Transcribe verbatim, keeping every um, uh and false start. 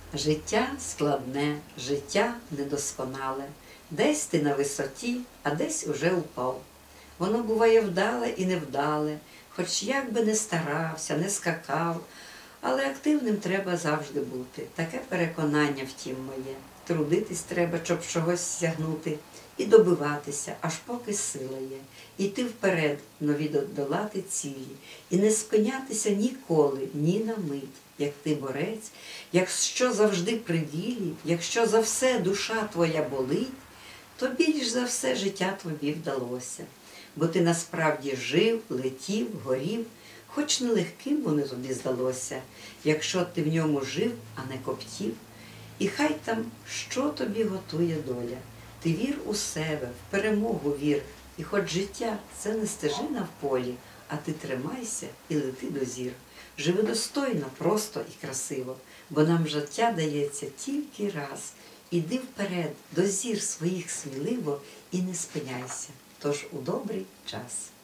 Життя складне, життя недосконале. Десь ти на висоті, а десь уже упав. Воно буває вдале і невдале, хоч як би не старався, не скакав. Але активним треба завжди бути. Таке переконання, втім, моє. Трудитись треба, щоб чогось сягнути, і добиватися, аж поки сила є. Іти вперед, нові долати цілі, і не спинятися ніколи, ні на мить, як ти борець, якщо завжди при ділі, якщо за все душа твоя болить, то більш за все життя тобі вдалося. Бо ти насправді жив, летів, горів, хоч нелегким воно тобі здалося, якщо ти в ньому жив, а не коптів. І хай там, що тобі готує доля. Ти вір у себе, в перемогу вір, і хоч життя – це не стежина в полі, а ти тримайся і лети до зір. Живи достойно, просто і красиво, бо нам життя дається тільки раз. Іди вперед, до зір своїх сміливо і не спиняйся, тож у добрий час.